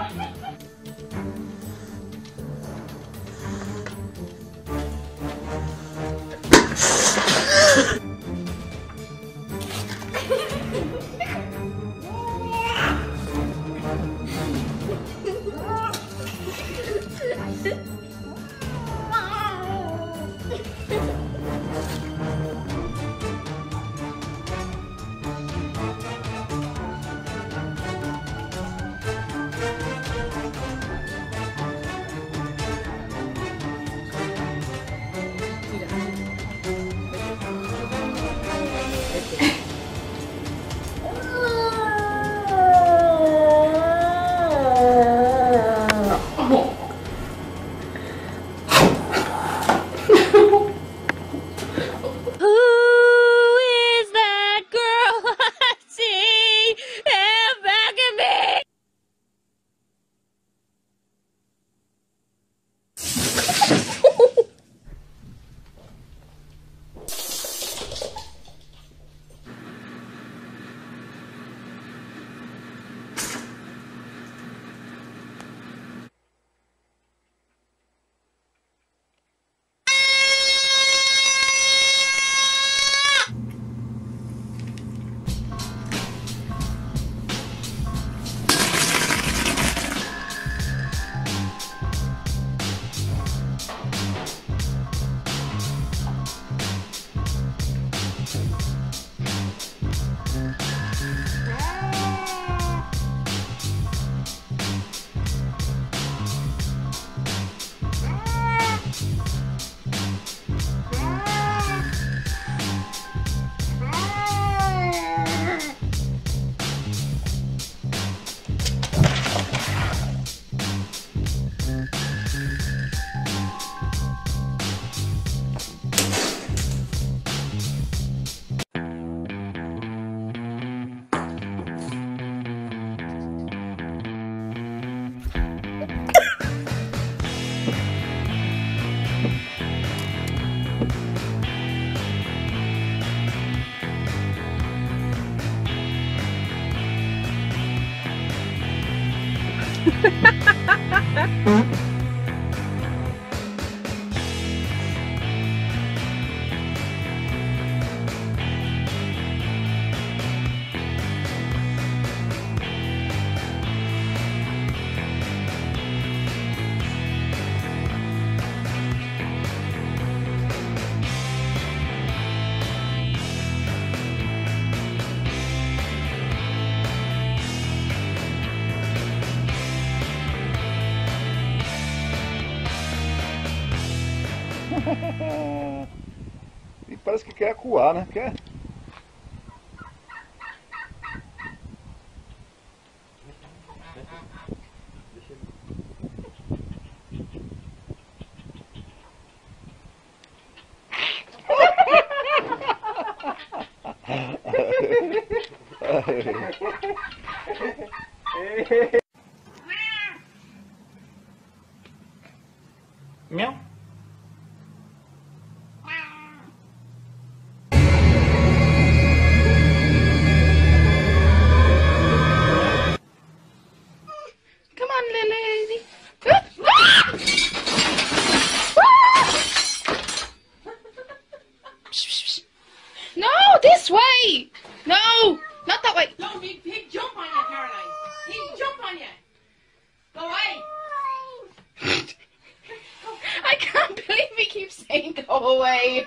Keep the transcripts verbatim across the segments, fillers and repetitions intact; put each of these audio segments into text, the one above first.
E parece que quer acuar, né? Quer? Meow. Come on, little lady. No, this way. No, not that way. No, big pig jump on you, Caroline. He'll jump on you. Go away. I can't believe he keeps saying go away.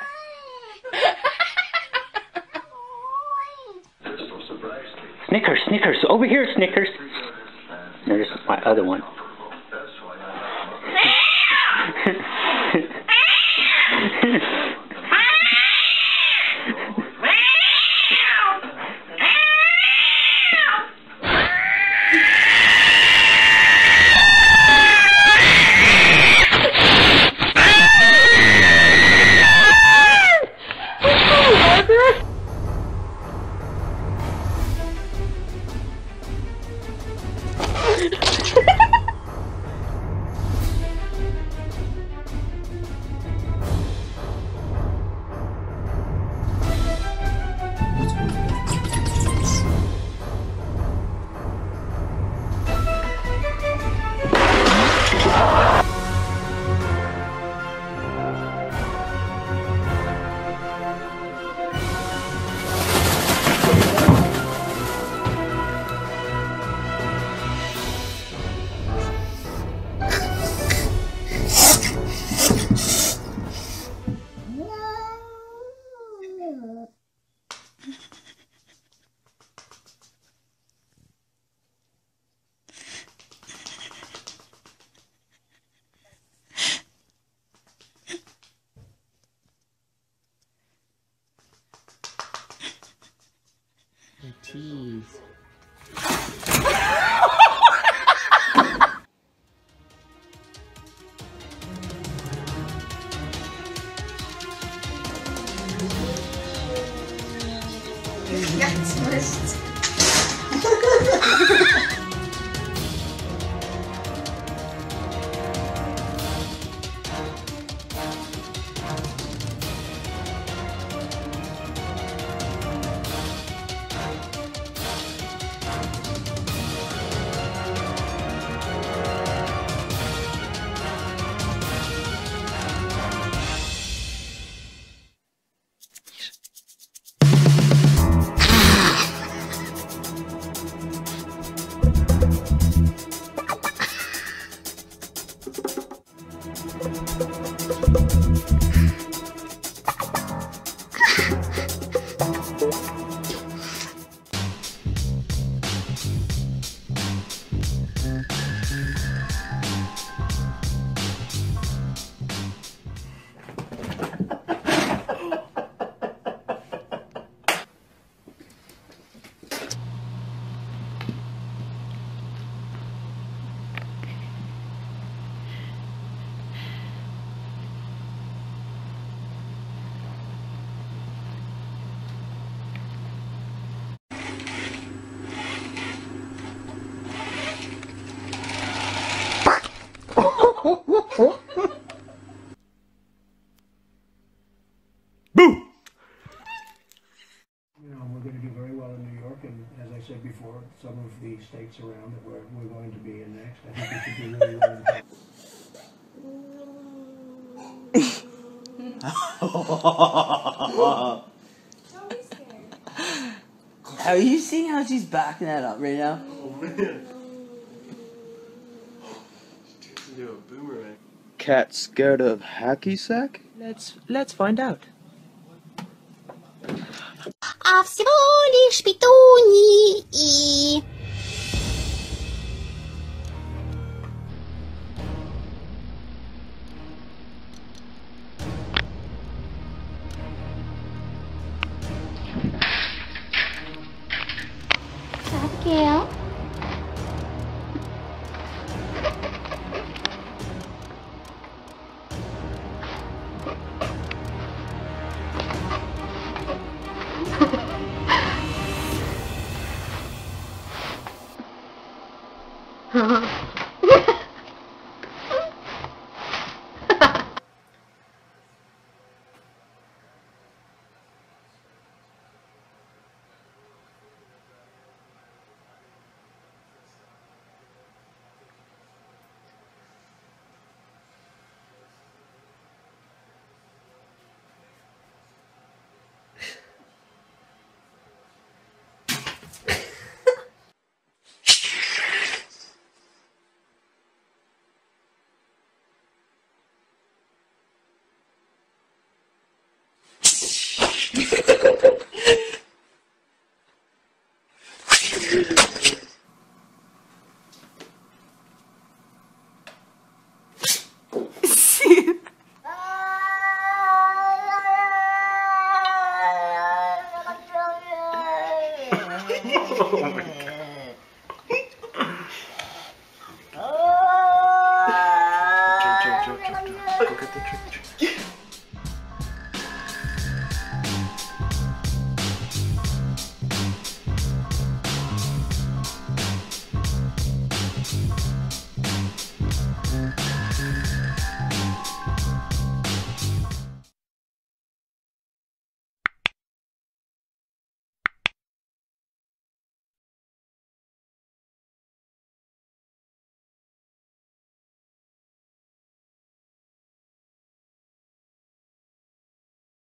Snickers, Snickers, over here, Snickers. There's my other one. Boo! You know, we're going to do very well in New York, and as I said before, some of the states around that we're, we're going to be in next. I think we should do really well. Are you seeing how she's backing that up right now? Oh man. She's into a boomerang. Cat scared of hacky sack? Let's let's find out. А всего лишь петуньи. Abigail. Oh my god. Jump, jump, jump, jump, jump. Go get the trick.